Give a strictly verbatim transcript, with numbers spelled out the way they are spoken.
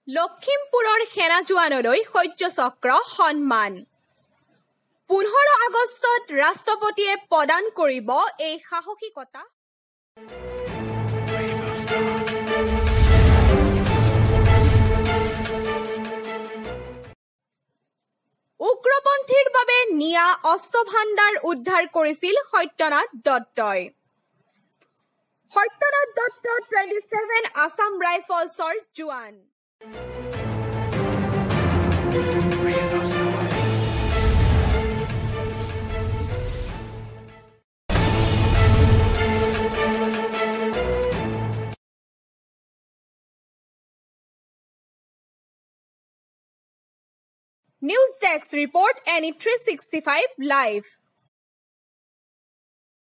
লখিমপুৰৰ সেনা জোৱানলৈ শৌৰ্য চক্ৰ সন্মান পোন্ধৰ আগষ্টত ৰাষ্ট্ৰপতিয়ে প্ৰদান কৰিব এই সাহসিকতা উগ্ৰপন্থীৰ বাবে নিয়া অস্ত্ৰ ভাণ্ডাৰ উদ্ধাৰ কৰিছিল সত্যনাথ দত্তই সত্যনাথ দত্ত টুৱেণ্টি ছেভেন আছাম ৰাইফলছৰ জোৱান News Desk Report N E three sixty-five Live